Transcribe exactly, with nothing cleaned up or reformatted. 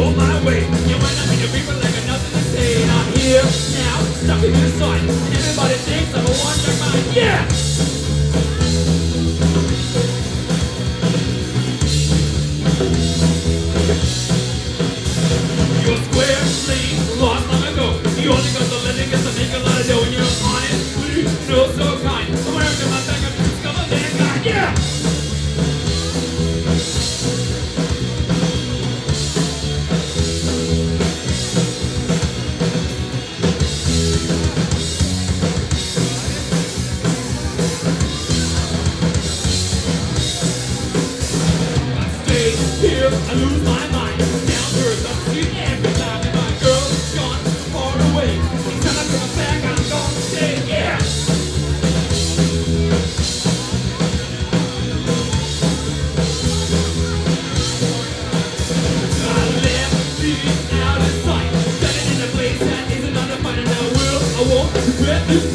go my way. You might not be the people like got nothing to say. And I'm here now, stuck in the sun, and everybody thinks I'm a one-track mind. Yeah! You're square, clean, lost long ago. You only got the living gets to make a lot of dough. And you're honest, blue, no so kind. I'm wearing to my back, I'm just discover mankind. Yeah! Here, I lose my mind. Down to earth, I'm seeing every time. And my girl's gone far away. Each time I come back, I'm gonna stay. Yeah! I left these out of sight. Standing in a place that isn't under fight. And I will, I won't regret this.